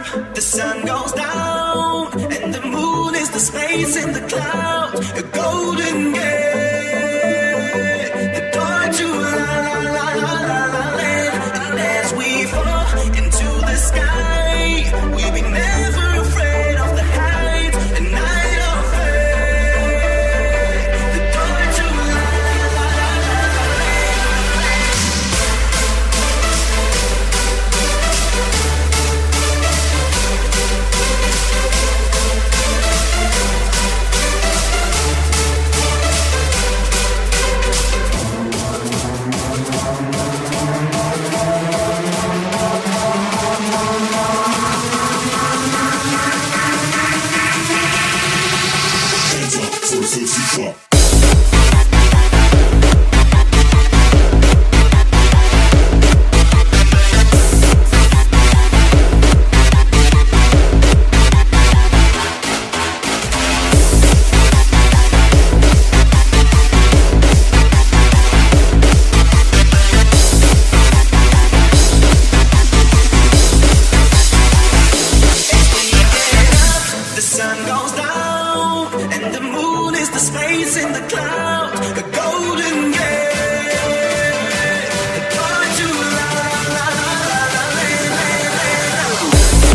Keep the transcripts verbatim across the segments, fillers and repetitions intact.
up, the sun goes down, and the moon is the space in the cloud, a golden gate, the door to la la la la la la land. And as we fall into the sky, we'll be never afraid of the heights, a night of faith, the door to la la la la la land. Hands up for a filthy fuck. The sun goes down, and the moon is the space in the cloud, a golden gate, the door to la la la la la land, land, land.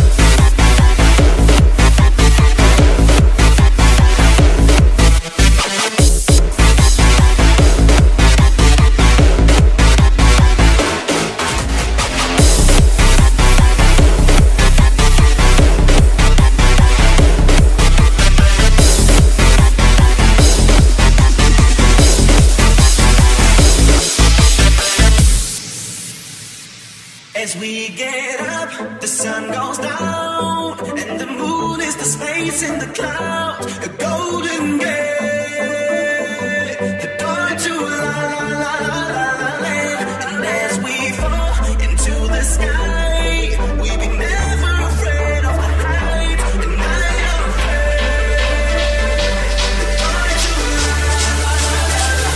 As we get up, the sun goes down, and the moon is the space in the cloud, a golden gate, the door to la la la la la la land. And as we fall into the sky, we'll be never afraid of the heights, a night of faith, the door to la la la la la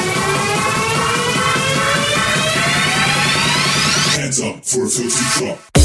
Hands up for a filthy fuck.